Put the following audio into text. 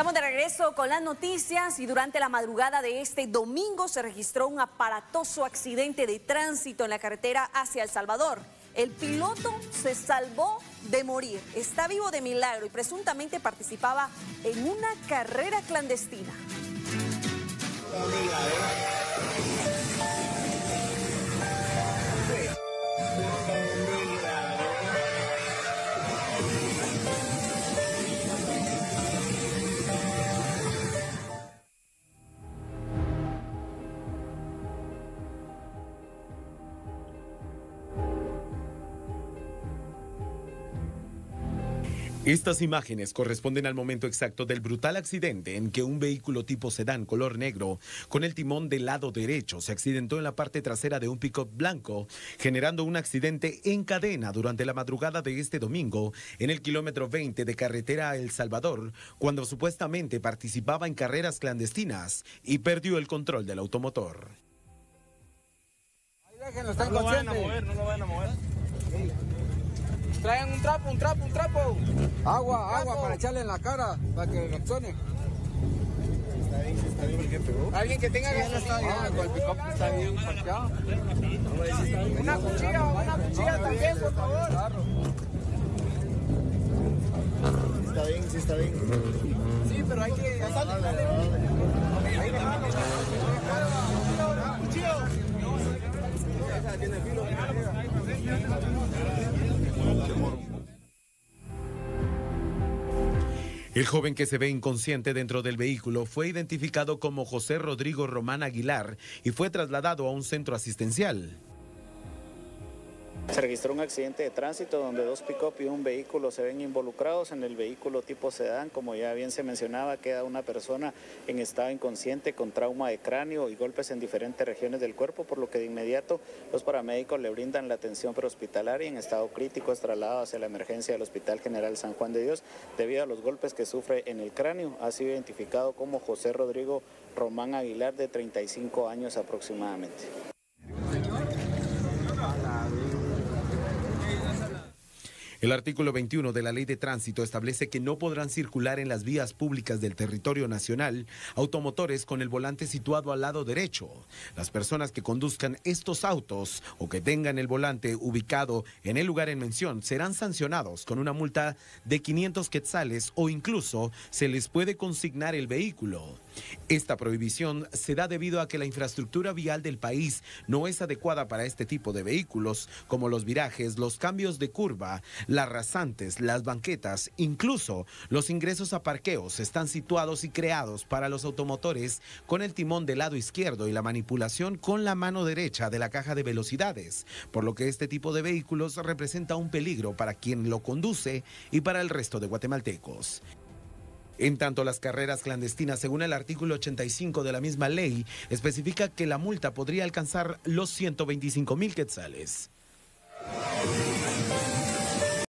Estamos de regreso con las noticias y durante la madrugada de este domingo se registró un aparatoso accidente de tránsito en la carretera hacia El Salvador. El piloto se salvó de morir, está vivo de milagro y presuntamente participaba en una carrera clandestina. Estas imágenes corresponden al momento exacto del brutal accidente en que un vehículo tipo sedán color negro con el timón del lado derecho se accidentó en la parte trasera de un pick-up blanco, generando un accidente en cadena durante la madrugada de este domingo en el kilómetro 20 de carretera a El Salvador, cuando supuestamente participaba en carreras clandestinas y perdió el control del automotor. Ahí déjenlo, están conscientes. No lo van a mover. Sí. Traigan un trapo. Agua para echarle en la cara, para que reaccione. Está bien el que pegó. Alguien que tenga gasolina. El pick-up está bien parqueado. Una cuchilla también, por favor. Sí está bien. Sí, pero hay que... El joven que se ve inconsciente dentro del vehículo fue identificado como José Rodrigo Román Aguilar y fue trasladado a un centro asistencial. Se registró un accidente de tránsito donde dos pick-up y un vehículo se ven involucrados. En el vehículo tipo sedán, como ya bien se mencionaba, queda una persona en estado inconsciente con trauma de cráneo y golpes en diferentes regiones del cuerpo, por lo que de inmediato los paramédicos le brindan la atención prehospitalaria. En estado crítico es trasladado hacia la emergencia del Hospital General San Juan de Dios debido a los golpes que sufre en el cráneo. Ha sido identificado como José Rodrigo Román Aguilar, de 35 años aproximadamente. El artículo 21 de la Ley de Tránsito establece que no podrán circular en las vías públicas del territorio nacional automotores con el volante situado al lado derecho. Las personas que conduzcan estos autos o que tengan el volante ubicado en el lugar en mención serán sancionados con una multa de 500 quetzales o incluso se les puede consignar el vehículo. Esta prohibición se da debido a que la infraestructura vial del país no es adecuada para este tipo de vehículos, como los virajes, los cambios de curva, las rasantes, las banquetas, incluso los ingresos a parqueos están situados y creados para los automotores con el timón del lado izquierdo y la manipulación con la mano derecha de la caja de velocidades, por lo que este tipo de vehículos representa un peligro para quien lo conduce y para el resto de guatemaltecos. En tanto, las carreras clandestinas, según el artículo 85 de la misma ley, especifica que la multa podría alcanzar los 125,000 quetzales.